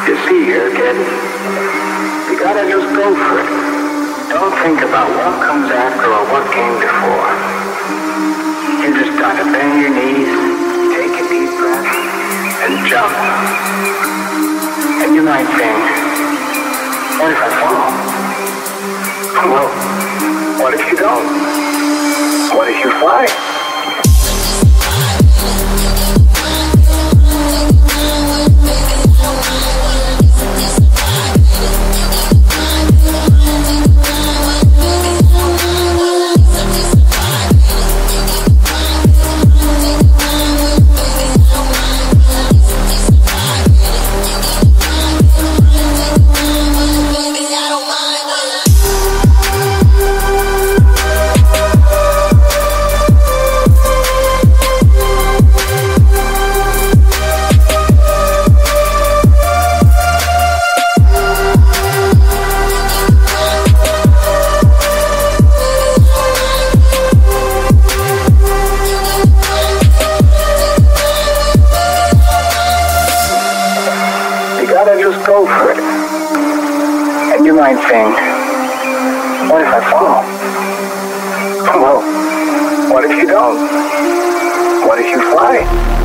You see here, kid, you gotta just go for it. Don't think about what comes after or what came before. You just gotta bend your knees, take a deep breath, and jump. And you might think, what if I fall? Well, what if you don't? What if you fly? Go for it. And you might think, what if I fall? Well, what if you don't? What if you fly?